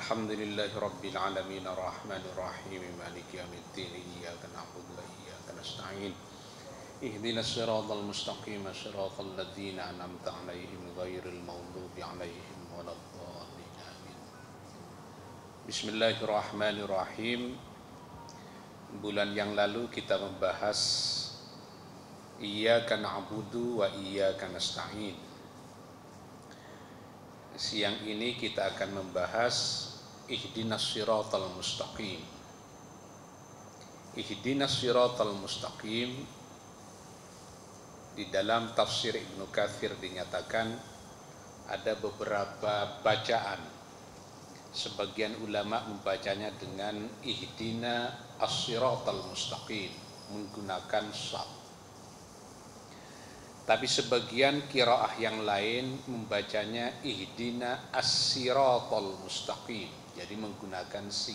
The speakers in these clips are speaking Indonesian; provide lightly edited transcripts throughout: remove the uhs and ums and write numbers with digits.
Alhamdulillahi Rabbil Alamin Ar-Rahmanir Rahim Maliki Yawmiddin Iyyaka na'budu wa iyyaka nasta'in Ihdinas siratal mustaqim siratal ladzina an'amta 'alaihim ghairil maghdubi 'alaihim waladdallin amin. Bismillahirrahmanirrahim. Bulan yang lalu kita membahas Iyyaka na'budu wa iyyaka nasta'in. Siang ini kita akan membahas Ihdinas siratal mustaqim. Ihdinas siratal mustaqim, di dalam tafsir Ibnu Katsir dinyatakan ada beberapa bacaan. Sebagian ulama membacanya dengan Ihdina as-siratal mustaqim, menggunakan sad. Tapi sebagian qiraah yang lain membacanya Ihdina as-siratal mustaqim, jadi menggunakan sin.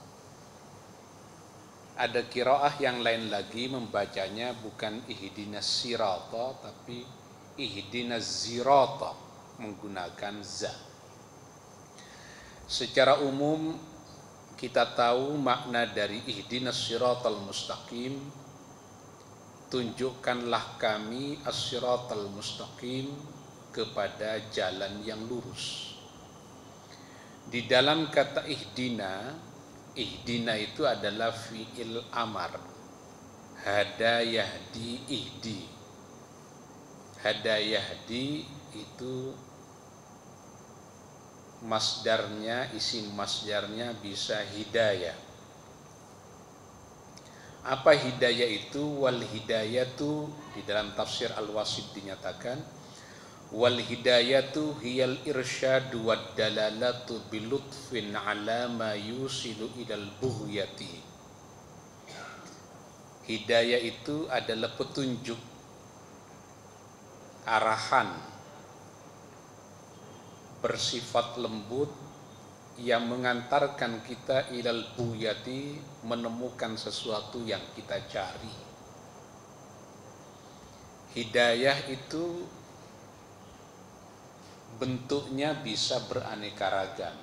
Ada qiraah yang lain lagi membacanya bukan Ihdina sirata tapi Ihdina zirata, menggunakan za. Secara umum kita tahu makna dari Ihdinas siratal mustaqim, tunjukkanlah kami as-siratal mustaqim, kepada jalan yang lurus. Di dalam kata ihdina, ihdina itu adalah fi'il amar. Hada yahdi ihdi. Hada yahdi itu masdarnya, isim masdarnya bisa hidayah. Apa hidayah itu? Wal hidayatu, di dalam tafsir Al-Wasit dinyatakan, wal hidayatu hiyal irsyadu wad dalalatu bilutfin ala ma yusilu ilal bughyati. Hidayah itu adalah petunjuk, arahan, bersifat lembut, yang mengantarkan kita ilal buyati, menemukan sesuatu yang kita cari. Hidayah itu bentuknya bisa beraneka ragam.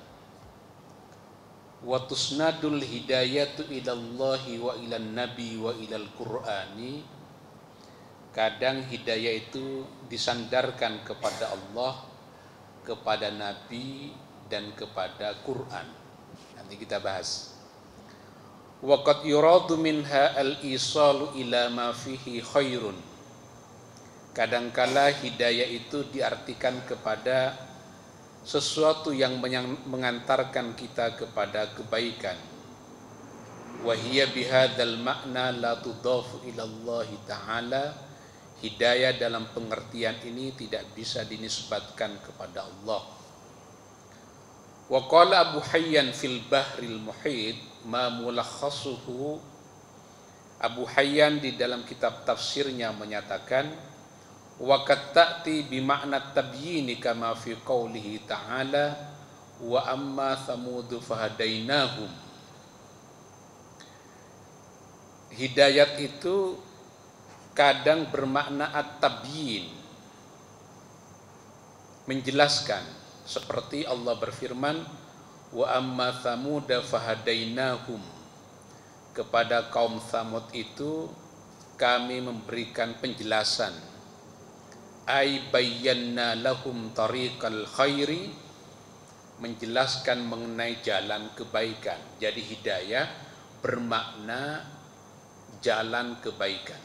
Wa tusnadul hidayatu ilallahi wa ilan nabi wa ilal qur'ani. Kadang hidayah itu disandarkan kepada Allah, kepada nabi, dan kepada Quran. Nanti kita bahas. Waqad yuradu minha al-isalu ila ma fihi khairun. Kadangkala hidayah itu diartikan kepada sesuatu yang mengantarkan kita kepada kebaikan. Wa hiya bihadzal ma'na la tudafu ila Allah Ta'ala. Hidayah dalam pengertian ini tidak bisa dinisbatkan kepada Allah. Wa qala Abu Hayyan fil Bahril Muhit ma mulakhasuhu. Abu Hayyan di dalam kitab tafsirnya menyatakan, wa qad ta'ti bi ma'na tabyini kama fi qoulihi ta'ala wa amma thamud fahadainahum. Hidayat itu kadang bermakna at-tabyin, menjelaskan. Seperti Allah berfirman, wa amma thamuda fahadainahum. Kepada kaum Thamud itu kami memberikan penjelasan. Ay bayyana lahum tariqal khairi, menjelaskan mengenai jalan kebaikan. Jadi hidayah bermakna jalan kebaikan.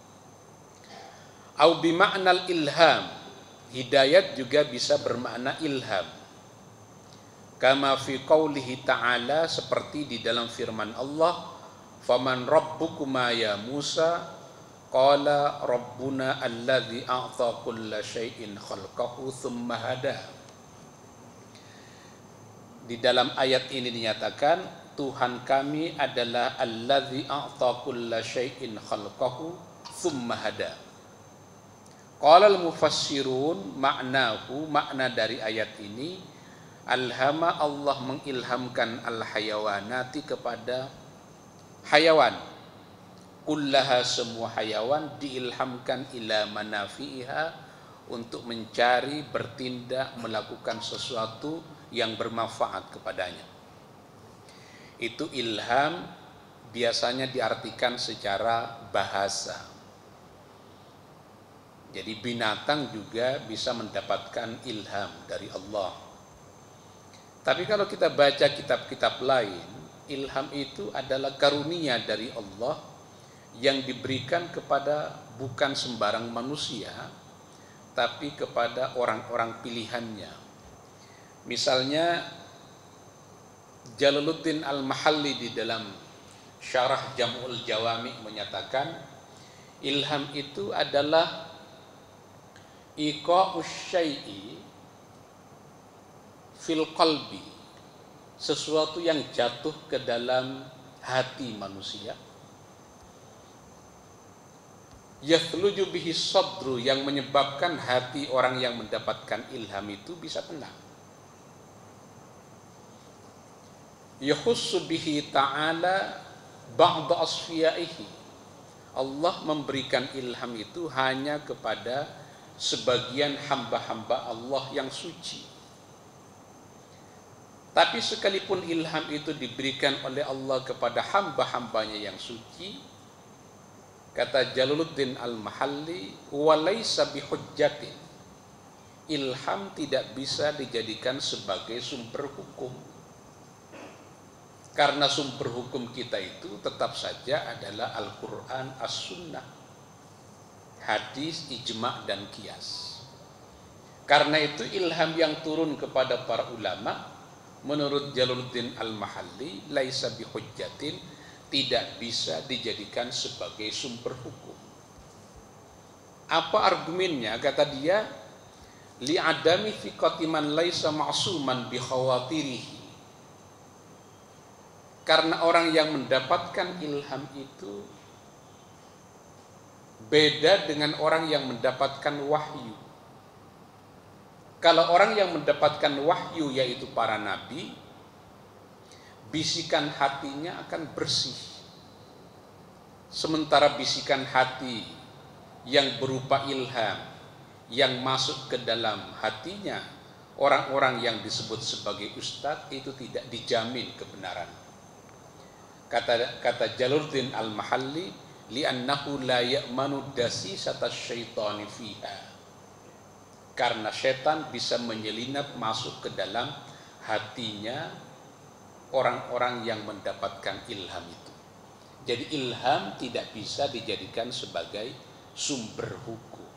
Au bima'nal ilham. Hidayat juga bisa bermakna ilham. Kama fi qoulihi ta'ala, seperti di dalam firman Allah, faman rabbukuma ya Musa, qala rabbuna alladzi a'ta kulla syai'in khalqahu tsumma hada. Di dalam ayat ini dinyatakan Tuhan kami adalah alladzi a'ta kulla syai'in khalqahu tsumma hada. Qala al-mufassirun ma'nahu, makna dari ayat ini, alhama, Allah mengilhamkan al-hayawanati, kepada hayawan, kullaha, semua hayawan, diilhamkan ila manafi'iha, untuk mencari, bertindak, melakukan sesuatu yang bermanfaat kepadanya. Itu ilham biasanya diartikan secara bahasa. Jadi binatang juga bisa mendapatkan ilham dari Allah. Tapi kalau kita baca kitab-kitab lain, ilham itu adalah karunia dari Allah yang diberikan kepada bukan sembarang manusia, tapi kepada orang-orang pilihannya. Misalnya Jalaluddin Al-Mahalli di dalam Syarah Jam'ul Jawami menyatakan ilham itu adalah iqa'us syai'i fil qalbi, sesuatu yang jatuh ke dalam hati manusia, yathluju bihi sadru, yang menyebabkan hati orang yang mendapatkan ilham itu bisa tenang. Yahussu bihi ta'ala ba'da asfiyaihi, Allah memberikan ilham itu hanya kepada sebagian hamba-hamba Allah yang suci. Tapi sekalipun ilham itu diberikan oleh Allah kepada hamba-hambanya yang suci, kata Jalaluddin Al-Mahalli, walaysa bihujjatin, ilham tidak bisa dijadikan sebagai sumber hukum. Karena sumber hukum kita itu tetap saja adalah Al-Quran, As-Sunnah, hadis, ijma' dan qiyas. Karena itu ilham yang turun kepada para ulama menurut Jalaluddin Al-Mahalli laisa bihujjatin, tidak bisa dijadikan sebagai sumber hukum. Apa argumennya? Kata dia, li'adami thiqati man laisa ma'suman bikhawatirihi, karena orang yang mendapatkan ilham itu beda dengan orang yang mendapatkan wahyu. Kalau orang yang mendapatkan wahyu yaitu para nabi, bisikan hatinya akan bersih. Sementara bisikan hati yang berupa ilham yang masuk ke dalam hatinya orang-orang yang disebut sebagai ustadz itu tidak dijamin kebenaran. Kata Jalaluddin Al-Mahalli, li'annahu la ya'manu dasisata syaitani fiha, karena setan bisa menyelinap masuk ke dalam hatinya orang-orang yang mendapatkan ilham itu. Jadi ilham tidak bisa dijadikan sebagai sumber hukum.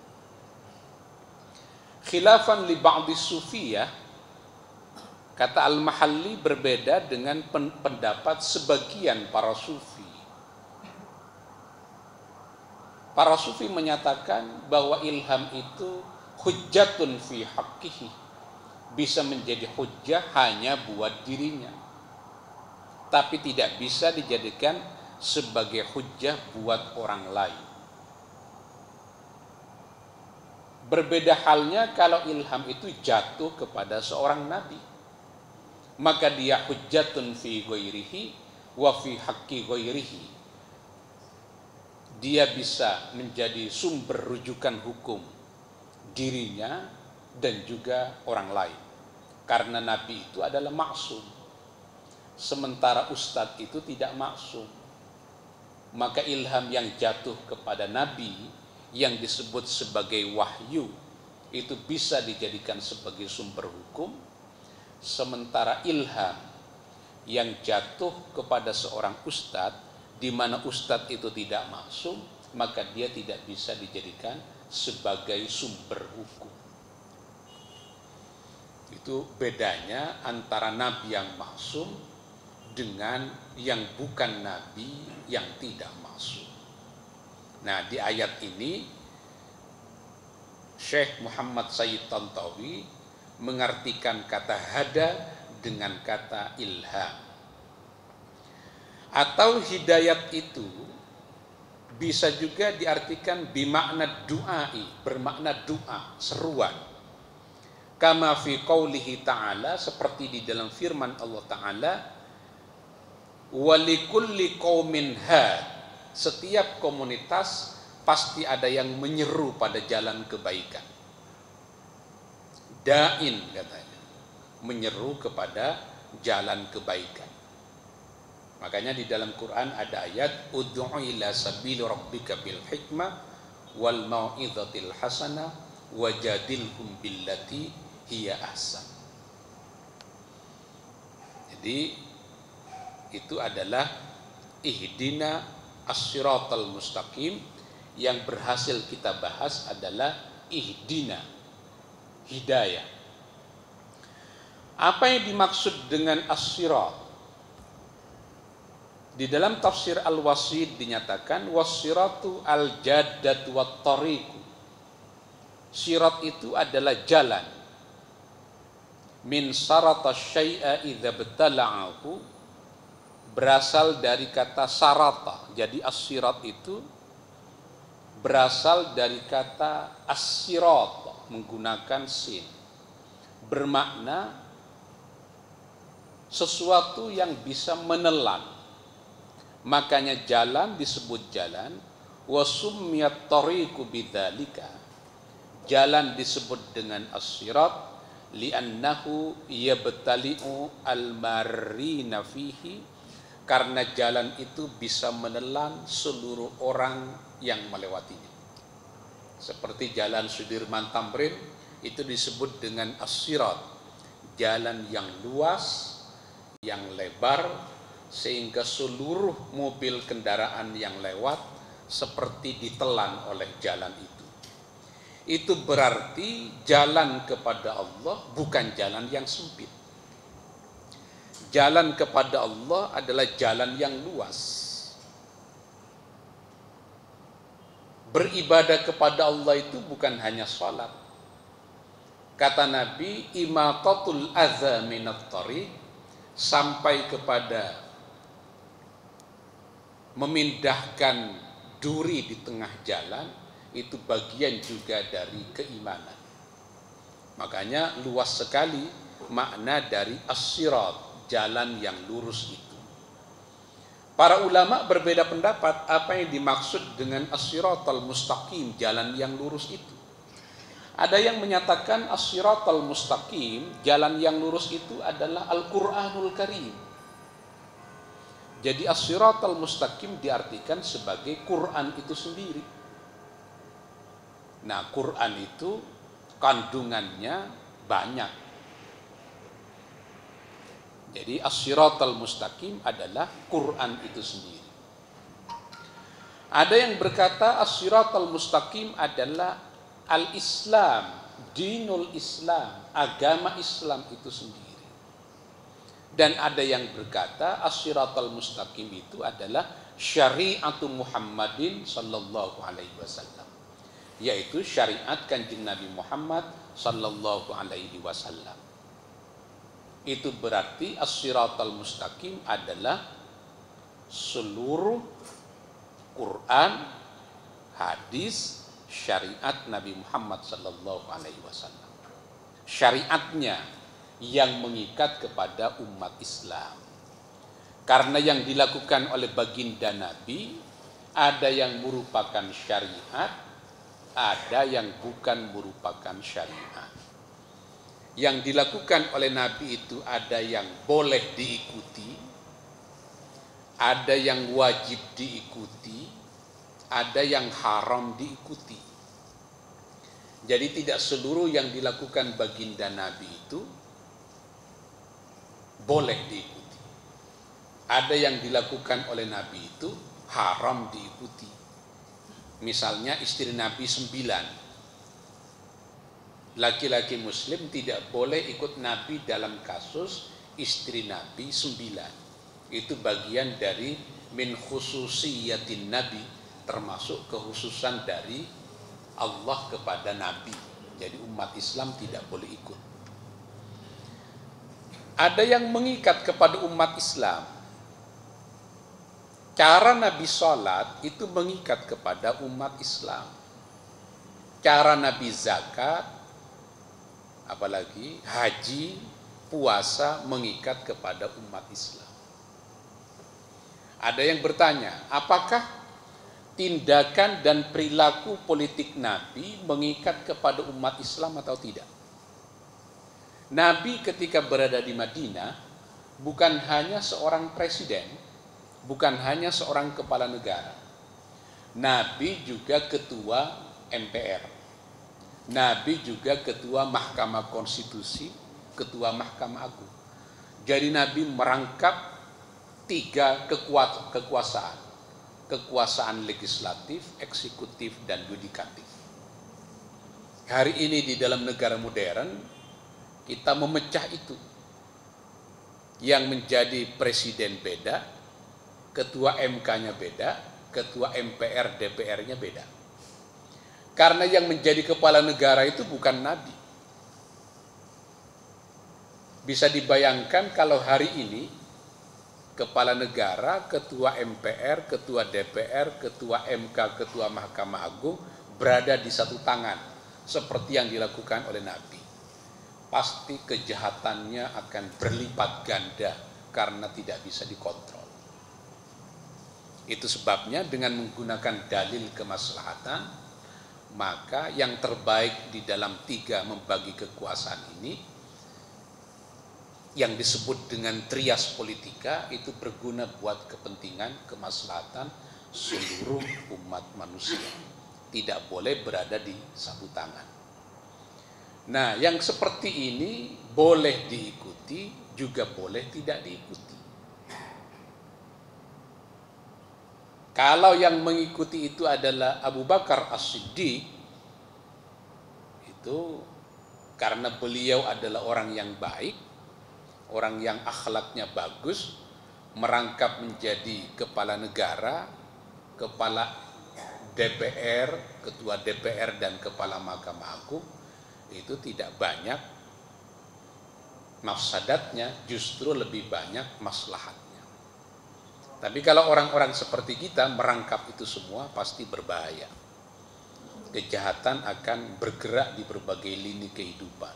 Khilafan li ba'di sufiyah, kata Al-Mahalli, berbeda dengan pendapat sebagian para sufi. Para sufi menyatakan bahwa ilham itu hujjatun fi haqqihi, bisa menjadi hujjah hanya buat dirinya, tapi tidak bisa dijadikan sebagai hujjah buat orang lain. Berbeda halnya kalau ilham itu jatuh kepada seorang nabi, maka dia hujjatun fi ghairihi wa fi haqqi ghairihi. Dia bisa menjadi sumber rujukan hukum dirinya dan juga orang lain, karena nabi itu adalah maksum, sementara ustadz itu tidak maksum. Maka ilham yang jatuh kepada nabi yang disebut sebagai wahyu itu bisa dijadikan sebagai sumber hukum, sementara ilham yang jatuh kepada seorang ustadz di mana ustadz itu tidak maksum, maka dia tidak bisa dijadikan sebagai sumber hukum. Itu bedanya antara nabi yang maksum dengan yang bukan nabi yang tidak maksum. Nah, di ayat ini Syekh Muhammad Sayyid Tantawi mengartikan kata hada dengan kata ilham. Atau hidayat itu bisa juga diartikan bimakna du'ai, bermakna doa, seruan. Kama fi qaulihi ta'ala, seperti di dalam firman Allah Ta'ala, walikulli qaumin had, setiap komunitas pasti ada yang menyeru pada jalan kebaikan. Da'in katanya, menyeru kepada jalan kebaikan. Makanya di dalam Quran ada ayat ud'u ila sabili rabbika bil hikmah wal mau'izatil hasanah wajadilhum billati hiya ahsan. Jadi itu adalah ihdina as-siratal mustaqim. Yang berhasil kita bahas adalah ihdina, hidayah. Apa yang dimaksud dengan as-sirat? Di dalam tafsir Al-Wasid dinyatakan was-siratu al-jaddatu wat-tariqu. Sirat itu adalah jalan. Min sarata syai'a idza batala'ahu, berasal dari kata sarata. Jadi as-sirat itu berasal dari kata as-sirat menggunakan sin, bermakna sesuatu yang bisa menelan. Makanya jalan disebut jalan, wa summiyat tariqu bidzalika. Jalan disebut dengan as-sirat li'annahu yabtali'u al-marrina fihi, karena jalan itu bisa menelan seluruh orang yang melewatinya. Seperti jalan Sudirman Tamrin itu disebut dengan as-sirat, jalan yang luas, yang lebar, sehingga seluruh mobil kendaraan yang lewat seperti ditelan oleh jalan itu. Itu berarti jalan kepada Allah bukan jalan yang sempit. Jalan kepada Allah adalah jalan yang luas. Beribadah kepada Allah itu bukan hanya sholat. Kata Nabi, imatatul adza minat tariq, sampai kepada memindahkan duri di tengah jalan, itu bagian juga dari keimanan. Makanya luas sekali makna dari as-sirat, jalan yang lurus itu. Para ulama berbeda pendapat apa yang dimaksud dengan as-siratal mustaqim, jalan yang lurus itu. Ada yang menyatakan as-siratal mustaqim, jalan yang lurus itu adalah Al-Qur'anul Karim. Jadi as-siratal mustaqim diartikan sebagai Quran itu sendiri. Nah, Quran itu kandungannya banyak. Jadi as-siratal mustaqim adalah Quran itu sendiri. Ada yang berkata as-siratal mustaqim adalah al-Islam, dinul Islam, agama Islam itu sendiri. Dan ada yang berkata as-siratal mustaqim itu adalah syariatu Muhammadin sallallahu alaihi wasallam, yaitu syariat Kanjeng Nabi Muhammad sallallahu alaihi wasallam. Itu berarti as-siratal mustaqim adalah seluruh Quran, hadis, syariat Nabi Muhammad sallallahu alaihi wasallam. Syariatnya yang mengikat kepada umat Islam. Karena yang dilakukan oleh baginda Nabi ada yang merupakan syariat, ada yang bukan merupakan syariat. Yang dilakukan oleh Nabi itu ada yang boleh diikuti, ada yang wajib diikuti, ada yang haram diikuti. Jadi tidak seluruh yang dilakukan baginda Nabi itu boleh diikuti. Ada yang dilakukan oleh Nabi itu haram diikuti. Misalnya istri Nabi 9. Laki-laki muslim tidak boleh ikut Nabi dalam kasus istri Nabi 9. Itu bagian dari min khususiyatin Nabi, termasuk kekhususan dari Allah kepada Nabi. Jadi umat Islam tidak boleh ikut. Ada yang mengikat kepada umat Islam. Cara Nabi sholat itu mengikat kepada umat Islam. Cara Nabi zakat, apalagi haji, puasa mengikat kepada umat Islam. Ada yang bertanya, apakah tindakan dan perilaku politik Nabi mengikat kepada umat Islam atau tidak? Nabi ketika berada di Madinah bukan hanya seorang presiden, bukan hanya seorang kepala negara. Nabi juga ketua MPR. Nabi juga ketua Mahkamah Konstitusi, ketua Mahkamah Agung. Jadi Nabi merangkap 3 kekuasaan. Kekuasaan legislatif, eksekutif, dan yudikatif. Hari ini di dalam negara modern, kita memecah itu. Yang menjadi presiden beda, ketua MK-nya beda, ketua MPR, DPR-nya beda. Karena yang menjadi kepala negara itu bukan Nabi. Bisa dibayangkan kalau hari ini, kepala negara, ketua MPR, ketua DPR, ketua MK, ketua Mahkamah Agung berada di satu tangan, seperti yang dilakukan oleh Nabi. Pasti kejahatannya akan berlipat ganda karena tidak bisa dikontrol. Itu sebabnya dengan menggunakan dalil kemaslahatan, maka yang terbaik di dalam 3 membagi kekuasaan ini, yang disebut dengan trias politika, itu berguna buat kepentingan kemaslahatan seluruh umat manusia. Tidak boleh berada di satu tangan. Nah, yang seperti ini boleh diikuti, juga boleh tidak diikuti. Kalau yang mengikuti itu adalah Abu Bakar As-Siddiq, itu karena beliau adalah orang yang baik, orang yang akhlaknya bagus, merangkap menjadi kepala negara, kepala DPR, ketua DPR, dan kepala Mahkamah Agung, itu tidak banyak mafsadatnya, justru lebih banyak maslahatnya. Tapi kalau orang-orang seperti kita merangkap itu semua, pasti berbahaya. Kejahatan akan bergerak di berbagai lini kehidupan.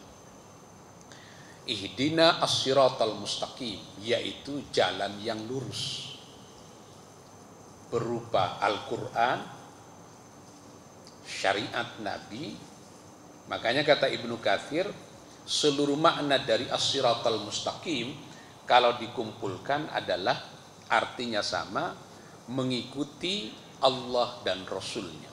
Ihdina as-siratal mustaqim, yaitu jalan yang lurus, berupa Al-Quran, syariat Nabi. Makanya kata Ibnu Katsir, seluruh makna dari as-siratal mustaqim kalau dikumpulkan adalah artinya sama, mengikuti Allah dan Rasulnya.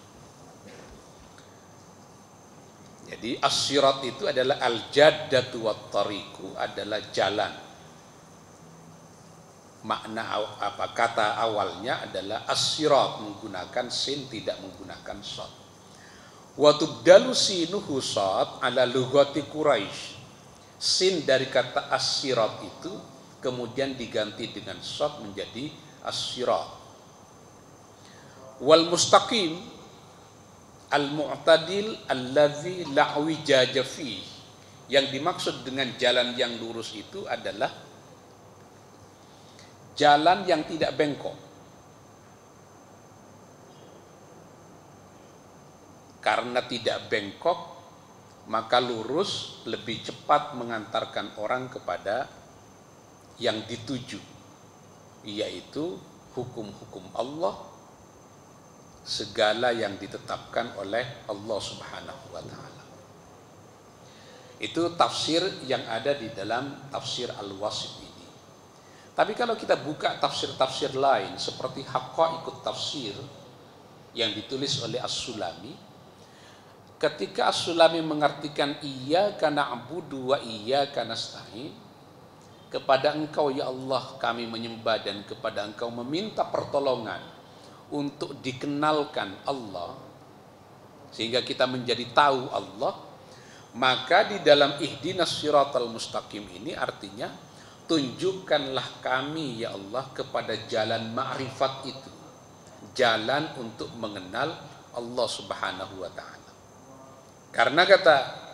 Jadi as-sirat itu adalah al-jaddatu wat-tariqu, adalah jalan. Makna kata awalnya adalah as-sirat, menggunakan sin, tidak menggunakan shad. Wa tubdalu sinuhu shad ala lughati Quraisy. Sin dari kata as-sirat itu kemudian diganti dengan shad menjadi as-sirat. Wal mustaqim al-mu'tadil allazi la wijaja fi. Yang dimaksud dengan jalan yang lurus itu adalah jalan yang tidak bengkok. Karena tidak bengkok, maka lurus lebih cepat mengantarkan orang kepada yang dituju, yaitu hukum-hukum Allah, segala yang ditetapkan oleh Allah Subhanahu wa ta'ala. Itu tafsir yang ada di dalam tafsir Al-Wasit ini. Tapi kalau kita buka tafsir-tafsir lain seperti Haqa'iqut Tafsir yang ditulis oleh As-Sulami, ketika As-Sulami mengartikan iyyaka na'budu wa iyyaka nasta'in, kepada Engkau ya Allah kami menyembah dan kepada Engkau meminta pertolongan untuk dikenalkan Allah, sehingga kita menjadi tahu Allah, maka di dalam ihdinas siratal mustaqim ini artinya tunjukkanlah kami ya Allah kepada jalan ma'rifat itu, jalan untuk mengenal Allah Subhanahu wa ta'ala. Karena kata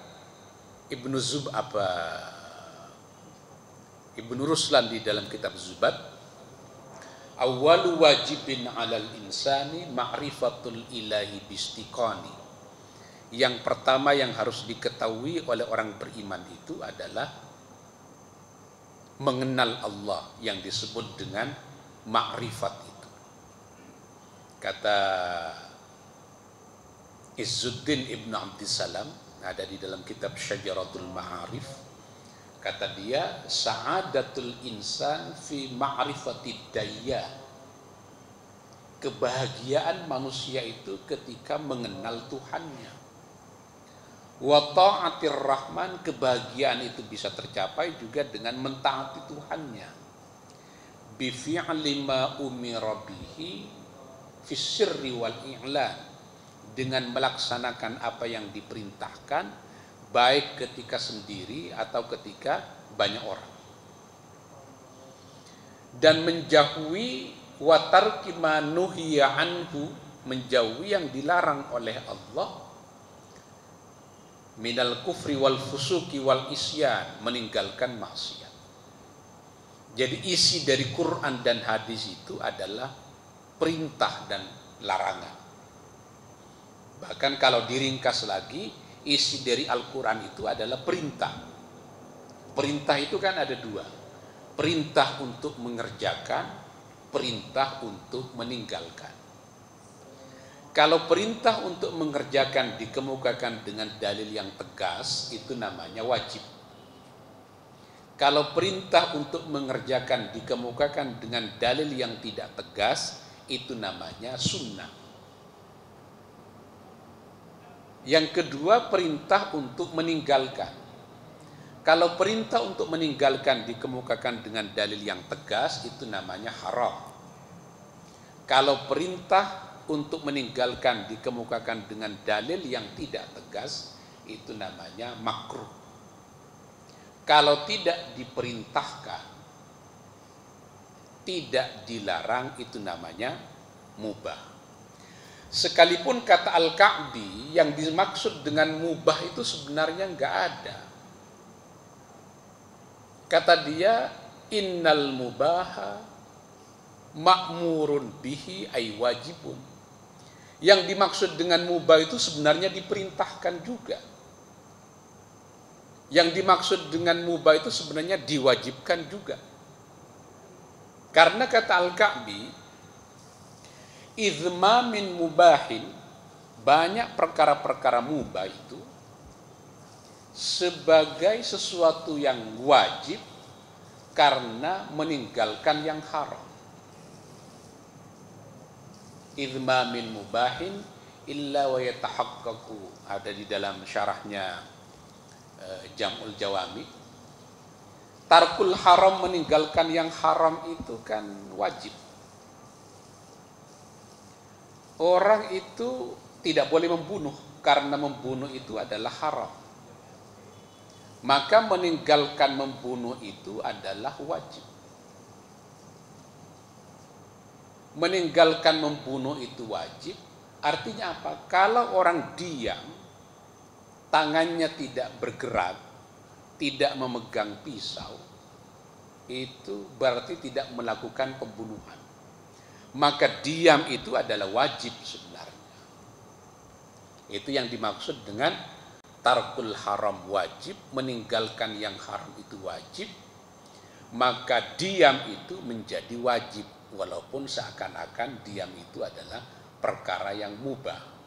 Ibnu Ruslan di dalam kitab Zubat, awwalu wajibin 'alal insani ma'rifatul ilahi bistiqani. Yang pertama yang harus diketahui oleh orang beriman itu adalah mengenal Allah, yang disebut dengan ma'rifat itu. Kata Izzuddin Ibn Abdissalam, ada di dalam kitab Syajaratul Ma'arif, kata dia, sa'adatul insan fi ma'rifatid dayyah kebahagiaan manusia itu ketika mengenal Tuhannya. Wa ta'atir rahman, kebahagiaan itu bisa tercapai juga dengan mentaati Tuhannya. Bi fi'li ma umira bihi fis sirri wal i'lan, dengan melaksanakan apa yang diperintahkan baik ketika sendiri atau ketika banyak orang. Dan menjauhi wa tarki ma nuhiya anhu, menjauhi yang dilarang oleh Allah, minal kufri wal fusuki wal isyan, meninggalkan maksiat. Jadi isi dari Quran dan hadis itu adalah perintah dan larangan. Bahkan kalau diringkas lagi, isi dari Al-Quran itu adalah perintah. Perintah itu kan ada dua, perintah untuk mengerjakan, perintah untuk meninggalkan. Kalau perintah untuk mengerjakan dikemukakan dengan dalil yang tegas, itu namanya wajib. Kalau perintah untuk mengerjakan dikemukakan dengan dalil yang tidak tegas, itu namanya sunnah. Yang kedua, perintah untuk meninggalkan. Kalau perintah untuk meninggalkan dikemukakan dengan dalil yang tegas, itu namanya haram. Kalau perintah untuk meninggalkan dikemukakan dengan dalil yang tidak tegas, itu namanya makruh. Kalau tidak diperintahkan, tidak dilarang, itu namanya mubah. Sekalipun kata Al-Ka'bi, yang dimaksud dengan mubah itu sebenarnya enggak ada. Kata dia, innal mubaha ma'murun bihi ay wajibun. Yang dimaksud dengan mubah itu sebenarnya diperintahkan juga. Yang dimaksud dengan mubah itu sebenarnya diwajibkan juga. Karena kata Al-Ka'bi, izma min mubahin, banyak perkara-perkara mubah itu sebagai sesuatu yang wajib karena meninggalkan yang haram. Izma min mubahin illa wa yatahaqqaqu, ada di dalam syarahnya Jam'ul Jawami. Tarkul haram, meninggalkan yang haram itu kan wajib. Orang itu tidak boleh membunuh karena membunuh itu adalah haram. Maka meninggalkan membunuh itu adalah wajib. Meninggalkan membunuh itu wajib. Artinya apa? Kalau orang diam, tangannya tidak bergerak, tidak memegang pisau, itu berarti tidak melakukan pembunuhan. Maka diam itu adalah wajib sebenarnya. Itu yang dimaksud dengan tarkul haram wajib, meninggalkan yang haram itu wajib. Maka diam itu menjadi wajib, walaupun seakan-akan diam itu adalah perkara yang mubah.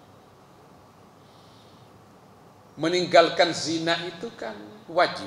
Meninggalkan zina itu kan wajib.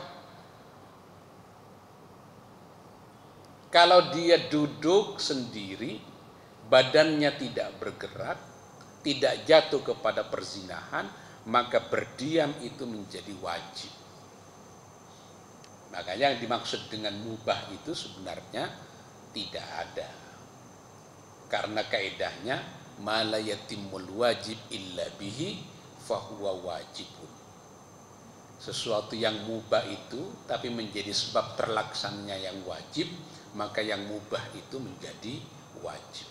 Kalau dia duduk sendiri, badannya tidak bergerak, tidak jatuh kepada perzinahan, maka berdiam itu menjadi wajib. Makanya yang dimaksud dengan mubah itu sebenarnya tidak ada. Karena kaidahnya ma la yatimul wajib illa bihi fahuwa wajibun. Sesuatu yang mubah itu tapi menjadi sebab terlaksananya yang wajib, maka yang mubah itu menjadi wajib.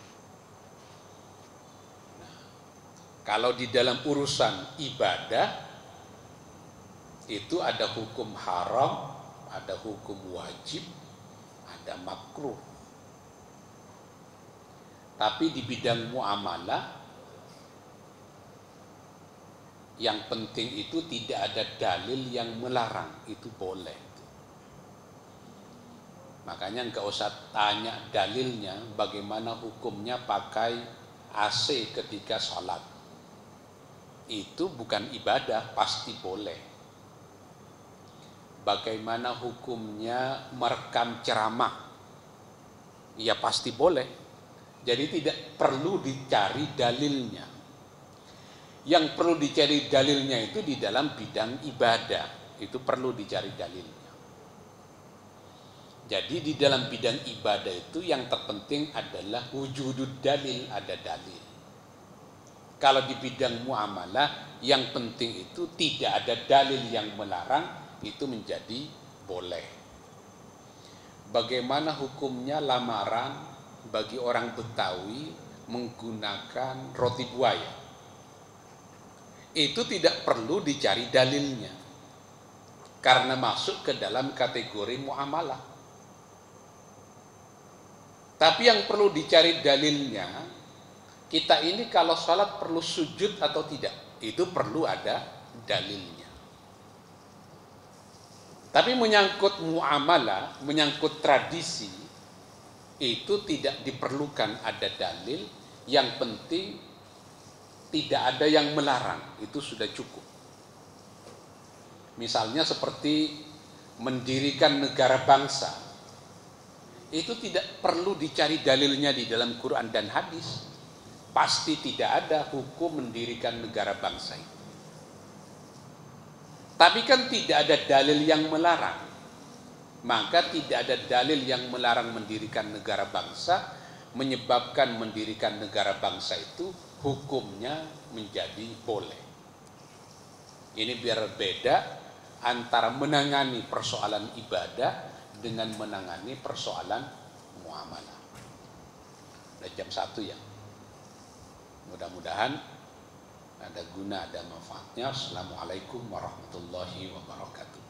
Nah, kalau di dalam urusan ibadah itu ada hukum haram, ada hukum wajib, ada makruh. Tapi di bidang muamalah, yang penting itu tidak ada dalil yang melarang, itu boleh. Makanya enggak usah tanya dalilnya, bagaimana hukumnya pakai AC ketika sholat. Itu bukan ibadah, pasti boleh. Bagaimana hukumnya merekam ceramah? Ya pasti boleh. Jadi tidak perlu dicari dalilnya. Yang perlu dicari dalilnya itu di dalam bidang ibadah. Itu perlu dicari dalilnya. Jadi di dalam bidang ibadah itu yang terpenting adalah wujudud dalil, ada dalil. Kalau di bidang muamalah yang penting itu tidak ada dalil yang melarang, itu menjadi boleh. Bagaimana hukumnya lamaran bagi orang Betawi menggunakan roti buaya? Itu tidak perlu dicari dalilnya, karena masuk ke dalam kategori muamalah. Tapi yang perlu dicari dalilnya, kita ini kalau sholat perlu sujud atau tidak, itu perlu ada dalilnya. Tapi menyangkut muamalah, menyangkut tradisi, itu tidak diperlukan ada dalil. Yang penting tidak ada yang melarang, itu sudah cukup. Misalnya seperti mendirikan negara bangsa, itu tidak perlu dicari dalilnya di dalam Quran dan hadis. Pasti tidak ada hukum mendirikan negara bangsa itu. Tapi kan tidak ada dalil yang melarang. Maka tidak ada dalil yang melarang mendirikan negara bangsa, menyebabkan mendirikan negara bangsa itu hukumnya menjadi boleh. Ini biar beda antara menangani persoalan ibadah dengan menangani persoalan muamalah. Udah jam 1 ya. Mudah-mudahan ada guna, ada manfaatnya. Assalamualaikum warahmatullahi wabarakatuh.